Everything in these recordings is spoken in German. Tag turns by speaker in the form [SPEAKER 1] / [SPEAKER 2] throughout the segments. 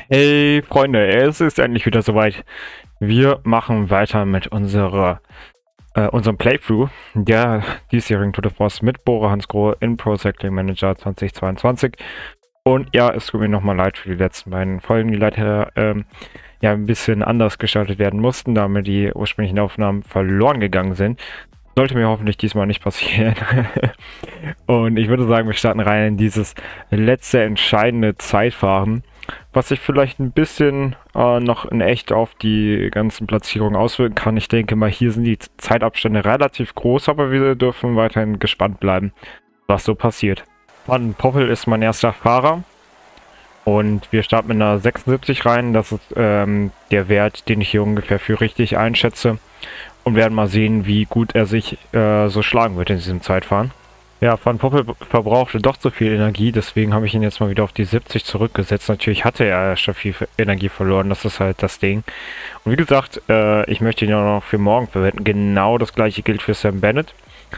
[SPEAKER 1] Hey Freunde, es ist endlich wieder soweit. Wir machen weiter mit unserem Playthrough der diesjährigen Tour de France mit Bora Hansgrohe in Pro Cycling Manager 2022. Und ja, es tut mir nochmal leid für die letzten beiden Folgen, die leider ja ein bisschen anders gestaltet werden mussten, da mir die ursprünglichen Aufnahmen verloren gegangen sind. Sollte mir hoffentlich diesmal nicht passieren. Und ich würde sagen, wir starten rein in dieses letzte entscheidende Zeitfahren, was sich vielleicht ein bisschen noch in echt auf die ganzen Platzierungen auswirken kann. Ich denke mal, hier sind die Zeitabstände relativ groß, aber wir dürfen weiterhin gespannt bleiben, was so passiert. Van Poppel ist mein erster Fahrer und wir starten mit einer 76 rein. Das ist der Wert, den ich hier ungefähr für richtig einschätze, und werden mal sehen, wie gut er sich so schlagen wird in diesem Zeitfahren. Ja, Van Poppel verbrauchte doch zu viel Energie, deswegen habe ich ihn jetzt mal wieder auf die 70 zurückgesetzt. Natürlich hatte er schon viel Energie verloren, das ist halt das Ding. Und wie gesagt, ich möchte ihn auch noch für morgen verwenden. Genau das gleiche gilt für Sam Bennett.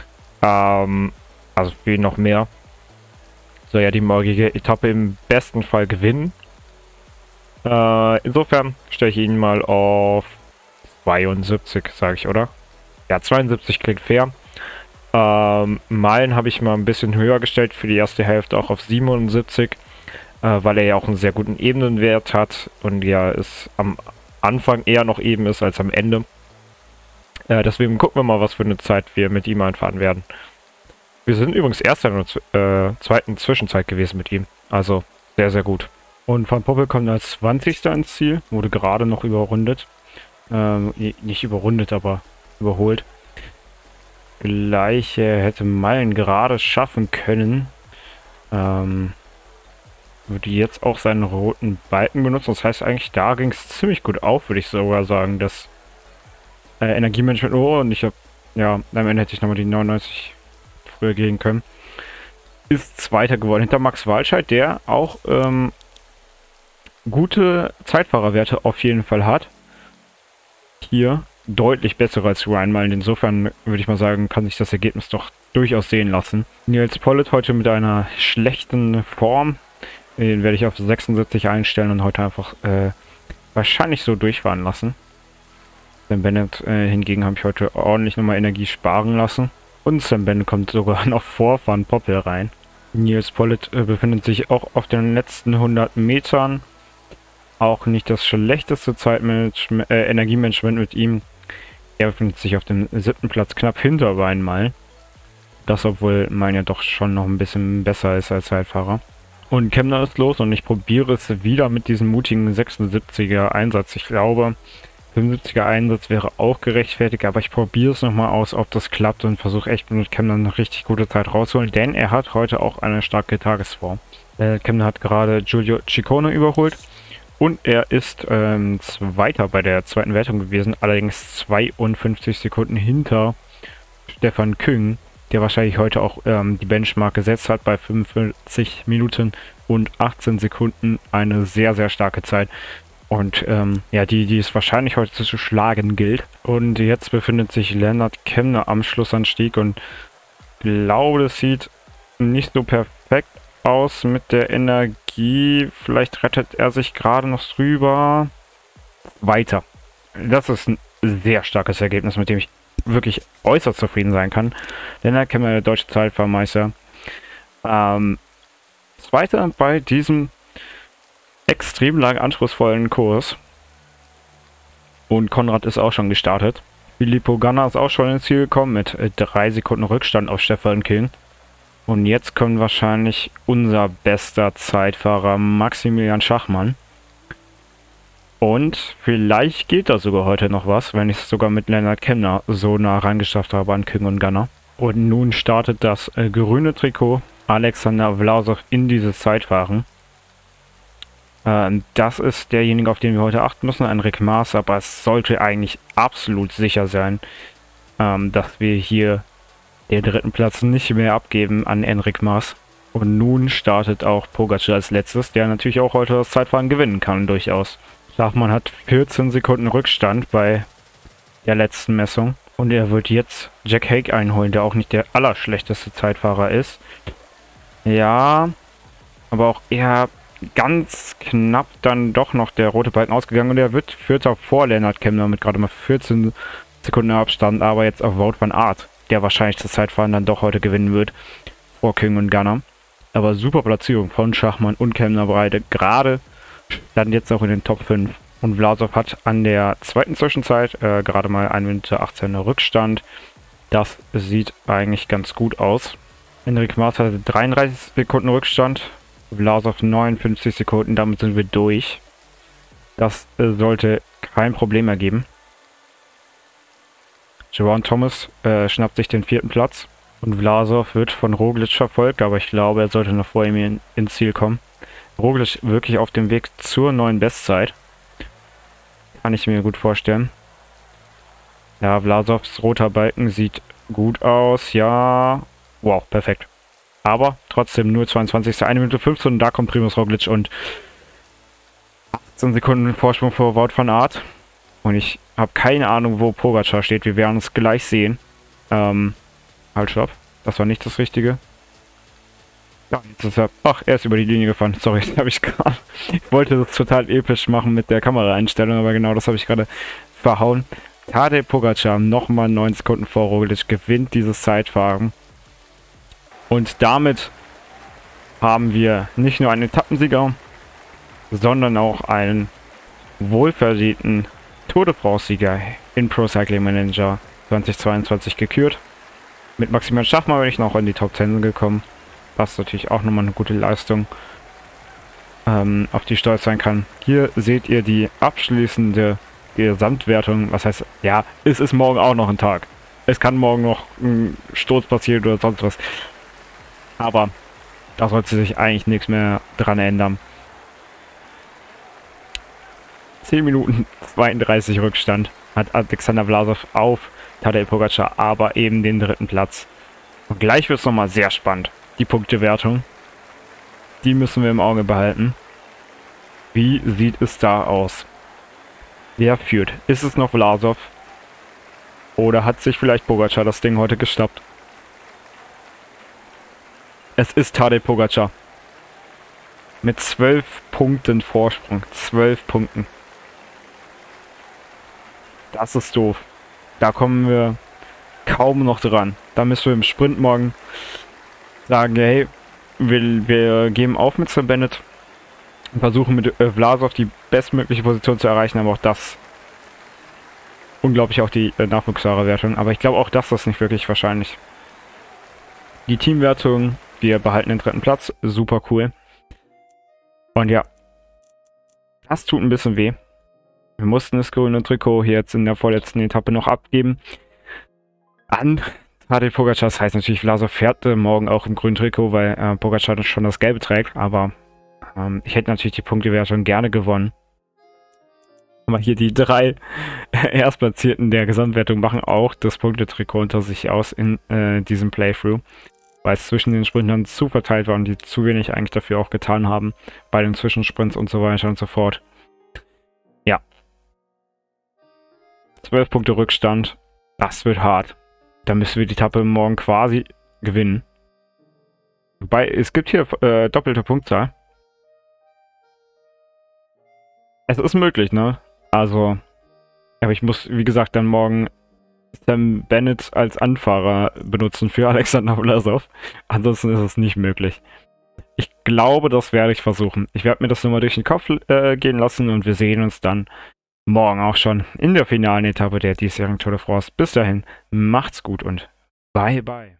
[SPEAKER 1] Also für ihn noch mehr. Soll ja die morgige Etappe im besten Fall gewinnen. Insofern stelle ich ihn mal auf 72, sage ich, oder? Ja, 72 klingt fair. Meilen habe ich mal ein bisschen höher gestellt für die erste Hälfte, auch auf 77, weil er ja auch einen sehr guten Ebenenwert hat und ja es am Anfang eher noch eben ist als am Ende. Deswegen gucken wir mal, was für eine Zeit wir mit ihm einfahren werden. Wir sind übrigens erst in der zweiten Zwischenzeit gewesen mit ihm, also sehr, sehr gut. Und Van Poppel kommt als 20. ins Ziel, wurde gerade noch überrundet. Nicht überrundet, aber überholt. Gleiche hätte Meilen gerade schaffen können. Würde jetzt auch seinen roten Balken benutzen. Das heißt eigentlich, da ging es ziemlich gut auf, würde ich sogar sagen. Das Energiemanagement, und ich habe, ja, am Ende hätte ich nochmal die 99 früher gehen können. Ist Zweiter geworden hinter Max Walscheid, der auch gute Zeitfahrerwerte auf jeden Fall hat. Hier deutlich bessere als Ryan Meilen. Insofern würde ich mal sagen, kann sich das Ergebnis doch durchaus sehen lassen. Nils Politt heute mit einer schlechten Form. Den werde ich auf 76 einstellen und heute einfach wahrscheinlich so durchfahren lassen. Sam Bennett hingegen habe ich heute ordentlich nochmal Energie sparen lassen. Und Sam Bennett kommt sogar noch vor Van Poppel rein. Nils Politt befindet sich auch auf den letzten 100 Metern. Auch nicht das schlechteste Energiemanagement mit ihm. Er befindet sich auf dem 7. Platz, knapp hinter Ryan Meilen. Das, obwohl Meilen ja doch schon noch ein bisschen besser ist als Zeitfahrer. Und Kemner ist los und ich probiere es wieder mit diesem mutigen 76er Einsatz. Ich glaube, 75er Einsatz wäre auch gerechtfertigt, aber ich probiere es nochmal aus, ob das klappt, und versuche echt mit Kemner eine richtig gute Zeit rauszuholen, denn er hat heute auch eine starke Tagesform. Kemner hat gerade Giulio Ciccone überholt. Und er ist Zweiter bei der zweiten Wertung gewesen, allerdings 52 Sekunden hinter Stefan Küng, der wahrscheinlich heute auch die Benchmark gesetzt hat bei 45 Minuten und 18 Sekunden. Eine sehr, sehr starke Zeit. Und ja, die es wahrscheinlich heute zu schlagen gilt. Und jetzt befindet sich Lennart Kemner am Schlussanstieg und glaube, das sieht nicht so perfekt aus mit der Energie. Vielleicht rettet er sich gerade noch drüber. Weiter. Das ist ein sehr starkes Ergebnis, mit dem ich wirklich äußerst zufrieden sein kann. Denn da kennen wir der deutsche Zeitfahrmeister. Zweiter bei diesem extrem lang anspruchsvollen Kurs. Und Konrad ist auch schon gestartet. Filippo Ganna ist auch schon ins Ziel gekommen mit 3 Sekunden Rückstand auf Stefan Küng. Und jetzt kommt wahrscheinlich unser bester Zeitfahrer Maximilian Schachmann. Und vielleicht geht da sogar heute noch was, wenn ich es sogar mit Lennart Kemner so nah reingeschafft habe an Küng und Ganna. Und nun startet das grüne Trikot Alexander Vlasov in dieses Zeitfahren. Das ist derjenige, auf den wir heute achten müssen, Enric Mas, aber es sollte eigentlich absolut sicher sein, dass wir hier den 3. Platz nicht mehr abgeben an Enric Mas. Und nun startet auch Pogacar als letztes, der natürlich auch heute das Zeitfahren gewinnen kann, durchaus. Schachmann hat 14 Sekunden Rückstand bei der letzten Messung. Und er wird jetzt Jack Haig einholen, der auch nicht der allerschlechteste Zeitfahrer ist. Ja, aber auch er ganz knapp dann doch noch der rote Balken ausgegangen und er wird Vierter vor Lennart Kemner mit gerade mal 14 Sekunden Abstand, aber jetzt auf Wout van Aert, der wahrscheinlich das Zeitfahren dann doch heute gewinnen wird, vor Küng und Gunner. Aber super Platzierung von Schachmann und Kemner beide, gerade dann jetzt auch in den Top 5. Und Vlasov hat an der zweiten Zwischenzeit gerade mal 1 Minute 18 Rückstand. Das sieht eigentlich ganz gut aus. Enric Mas hatte 33 Sekunden Rückstand, Vlasov 59 Sekunden, damit sind wir durch. Das sollte kein Problem ergeben. Geraint Thomas schnappt sich den 4. Platz und Vlasov wird von Roglic verfolgt, aber ich glaube, er sollte noch vor ihm ins Ziel kommen. Roglic wirklich auf dem Weg zur neuen Bestzeit. Kann ich mir gut vorstellen. Ja, Vlasovs roter Balken sieht gut aus. Ja, wow, perfekt. Aber trotzdem nur 22. 1 Minute 15 und da kommt Primož Roglic und 18 Sekunden Vorsprung vor Wout van Aert. Und ich habe keine Ahnung, wo Pogačar steht. Wir werden es gleich sehen. Halt, stopp. Das war nicht das Richtige. Ja, jetzt ist er... Ach, er ist über die Linie gefahren. Sorry, das habe ich gerade... Ich wollte das total episch machen mit der Kameraeinstellung, aber genau das habe ich gerade verhauen. Tadej Pogačar nochmal 9 Sekunden vor Roglic gewinnt dieses Zeitfahren. Und damit haben wir nicht nur einen Etappensieger, sondern auch einen wohlverdienten Tour de France-Sieger in Pro Cycling Manager 2022 gekürt. Mit Maximilian Schachmann bin ich noch in die Top 10 gekommen. Was natürlich auch nochmal eine gute Leistung, auf die stolz sein kann. Hier seht ihr die abschließende Gesamtwertung. Was heißt, ja, es ist morgen auch noch ein Tag. Es kann morgen noch ein Sturz passieren oder sonst was. Aber da sollte sich eigentlich nichts mehr dran ändern. 10 Minuten 32 Rückstand hat Alexander Vlasov auf Tadej Pogačar, aber eben den 3. Platz. Und gleich wird es nochmal sehr spannend. Die Punktewertung. Die müssen wir im Auge behalten. Wie sieht es da aus? Wer führt? Ist es noch Vlasov? Oder hat sich vielleicht Pogačar das Ding heute geschnappt? Es ist Tadej Pogačar. Mit 12 Punkten Vorsprung. 12 Punkten. Das ist doof. Da kommen wir kaum noch dran. Da müssen wir im Sprint morgen sagen, hey, wir geben auf mit Sam Bennett und versuchen mit Vlasov die bestmögliche Position zu erreichen, aber auch das unglaublich auch die Nachwuchsfahrerwertung, aber ich glaube auch das ist nicht wirklich wahrscheinlich. Die Teamwertung, wir behalten den 3. Platz, super cool. Und ja, das tut ein bisschen weh. Wir mussten das grüne Trikot hier jetzt in der vorletzten Etappe noch abgeben an Tadej Pogačar. Das heißt natürlich, Vlasov fährt morgen auch im grünen Trikot, weil Pogačar schon das Gelbe trägt. Aber ich hätte natürlich die Punktewertung gerne gewonnen. Aber hier die 3 Erstplatzierten der Gesamtwertung machen auch das Punktetrikot unter sich aus in diesem Playthrough. Weil es zwischen den Sprintern zu verteilt war und die zu wenig eigentlich dafür auch getan haben. Bei den Zwischensprints und so weiter und so fort. Ja. 12 Punkte Rückstand. Das wird hart. Da müssen wir die Etappe morgen quasi gewinnen. Wobei, es gibt hier doppelte Punktzahl. Es ist möglich, ne? Also, aber ich muss, wie gesagt, dann morgen Sam Bennett als Anfahrer benutzen für Alexander Vlasov. Ansonsten ist es nicht möglich. Ich glaube, das werde ich versuchen. Ich werde mir das nochmal durch den Kopf gehen lassen und wir sehen uns dann morgen auch schon in der finalen Etappe der diesjährigen Tour de France. Bis dahin, macht's gut und bye bye.